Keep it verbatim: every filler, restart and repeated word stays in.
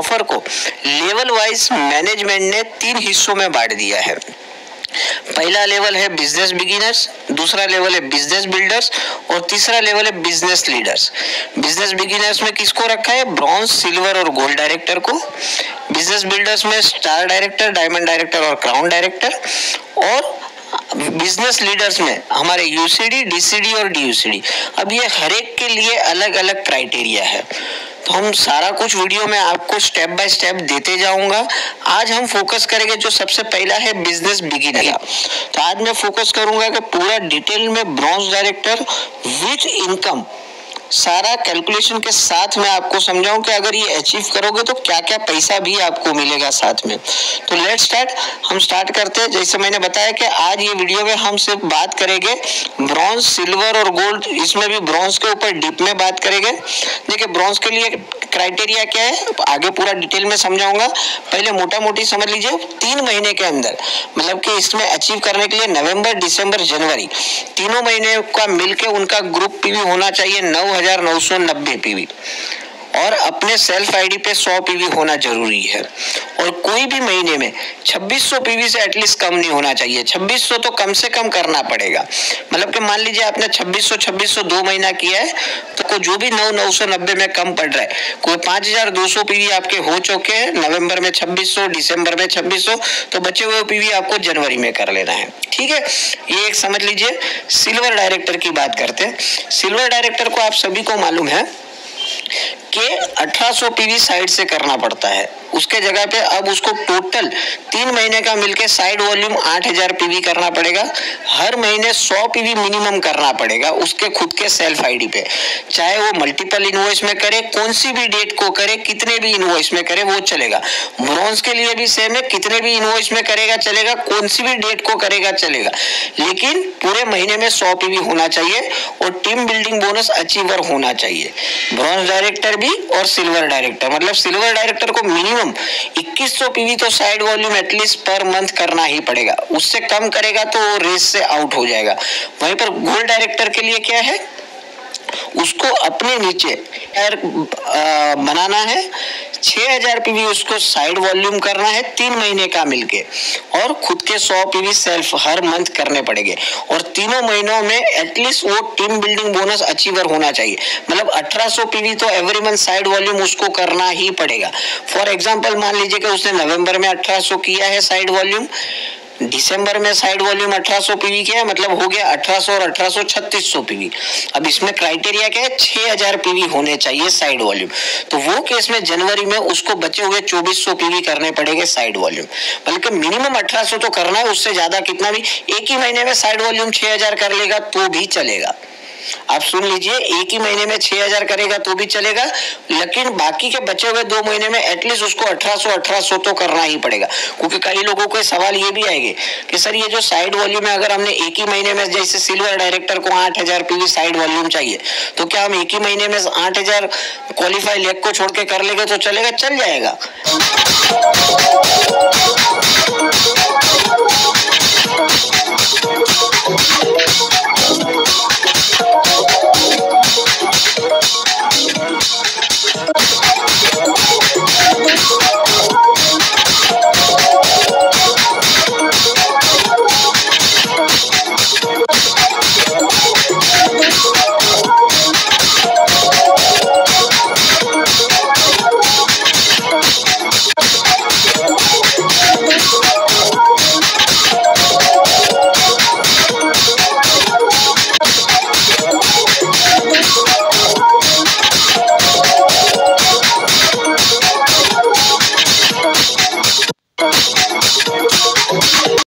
Offer को level wise management ने तीन हिस्सों में बांट दिया है। पहला लेवल है बिजनेस बिगिनर्स, दूसरा लेवल है बिजनेस बिल्डर्स और तीसरा लेवल है बिजनेस लीडर्स। बिजनेस बिगिनर्स में किसको रखा है? ब्रॉन्ज, सिल्वर और गोल्ड डायरेक्टर को। बिजनेस बिल्डर्स में स्टार डायरेक्टर, डायमंड डायरेक्टर और क्राउन डायरेक्टर। और बिजनेस लीडर्स में हमारे यूसीडी, डीसीडी और डीयूसीडी। अब ये हर एक के लिए अलग अलग क्राइटेरिया है, तो हम सारा कुछ वीडियो में आपको स्टेप बाय स्टेप देते जाऊंगा। आज हम फोकस करेंगे जो सबसे पहला है बिजनेस बिगिनर। तो आज मैं फोकस करूंगा कि पूरा डिटेल में ब्रॉन्ज डायरेक्टर विथ इनकम सारा कैलकुलेशन के साथ मैं आपको समझाऊं कि अगर ये अचीव करोगे तो क्या क्या पैसा भी आपको मिलेगा साथ में। तो लेट्स स्टार्ट। हम स्टार्ट करते हैं। जैसे मैंने बताया कि आज ये वीडियो में हम सिर्फ बात करेंगे ब्रॉन्ज, सिल्वर और गोल्ड। इसमें भी ब्रॉन्ज के ऊपर डीप में बात करेंगे। देखिए ब्रॉन्ज के लिए क्राइटेरिया क्या है, आगे पूरा डिटेल में समझाऊंगा। पहले मोटा मोटी समझ लीजिए, तीन महीने के अंदर, मतलब कि इसमें अचीव करने के लिए नवंबर, दिसंबर, जनवरी तीनों महीने का मिलके उनका ग्रुप पीवी होना चाहिए नौ हजार नौ सौ नब्बे पीवी और अपने सेल्फ आईडी पे सौ पीवी होना जरूरी है। और कोई भी महीने में छब्बीस सौ पीवी से एटलीस्ट कम नहीं होना चाहिए। छब्बीस सौ तो कम से कम करना पड़ेगा। मतलब कि मान लीजिए आपने छब्बीस सौ छब्बीस सौ दो महीना किया है, तो को जो भी नौ नौ सौ नब्बे में कम पड़ रहा है, कोई पाँच हजार दो सौ पीवी आपके हो चुके हैं नवंबर में छब्बीस सौ, दिसंबर में छब्बीस सौ, तो बचे हुए पीवी आपको जनवरी में कर लेना है। ठीक है, ये एक समझ लीजिए। सिल्वर डायरेक्टर की बात करते हैं। सिल्वर डायरेक्टर को आप सभी को मालूम है कि अठारह सौ पीवी साइड से करना पड़ता है। उसके जगह पे अब उसको टोटल तीन महीने का मिलके साइड वॉल्यूम आठ हजार पीवी करना पड़ेगा। हर महीने सौ पीवी मिनिमम करना पड़ेगा उसके खुद के सेल्फ आईडी पे। चाहे वो मल्टीपल इनवॉइस में करे, कौन सी भी डेट को करे, कितने भी इनवॉइस में करे, वो चलेगा। ब्रॉन्ज के लिए भी सेम है, कितने भी इनवॉइस में करेगा चलेगा, कौन सी भी डेट को करेगा चलेगा, लेकिन पूरे महीने में सौ पीवी होना चाहिए और टीम बिल्डिंग बोनस अचीवर होना चाहिए। ब्रॉन्ज डायरेक्टर भी और सिल्वर डायरेक्टर, मतलब सिल्वर डायरेक्टर को मिनिमम इक्कीस सौ पीवी तो side volume at least per month करना ही पड़ेगा। उससे कम करेगा तो वो रेस से आउट हो जाएगा। वहीं पर गोल्ड डायरेक्टर के लिए क्या है, उसको अपने नीचे एयर बनाना है, छह हजार पीवी उसको साइड वॉल्यूम करना है तीन महीने का मिलके, और खुद के सौ पीवी सेल्फ हर मंथ करने पड़ेंगे। और तीनों महीनों में एटलीस्ट वो टीम बिल्डिंग बोनस अचीवर होना चाहिए। मतलब अठारह सौ पीवी तो एवरी मंथ साइड वॉल्यूम उसको करना ही पड़ेगा। फॉर एग्जांपल मान लीजिए कि उसने नवंबर में अठारह सौ किया है साइड वॉल्यूम, दिसंबर में साइड वॉल्यूम अठारह सौ पीवी किया, मतलब हो गया अठारह सौ और अठारह सौ छत्तीस सौ पीवी। अब इसमें क्राइटेरिया क्या है, छह हजार पीवी होने चाहिए साइड वॉल्यूम। तो वो केस में जनवरी में उसको बचे हुए चौबीस सौ पीवी करने पड़ेंगे साइड वॉल्यूम। बल्कि मिनिमम अठारह सौ तो करना है, उससे ज्यादा कितना भी एक ही महीने में साइड वॉल्यूम छह हजार कर लेगा तो भी चलेगा। आप सुन लीजिए, एक ही महीने में छह हजार करेगा तो भी चलेगा, लेकिन बाकी के बचे हुए दो महीने में एटलीस्ट उसको अठारह सौ अठारह सौ तो करना ही पड़ेगा। क्योंकि कई लोगों को सवाल ये भी आएंगे कि सर ये जो साइड वॉल्यूम है, अगर हमने एक ही महीने में, जैसे सिल्वर डायरेक्टर को आठ हजार पीवी साइड वॉल्यूम चाहिए, तो क्या हम एक ही महीने में आठ हजार क्वालिफाई लेग को छोड़ के कर लेंगे तो चलेगा? चल जाएगा।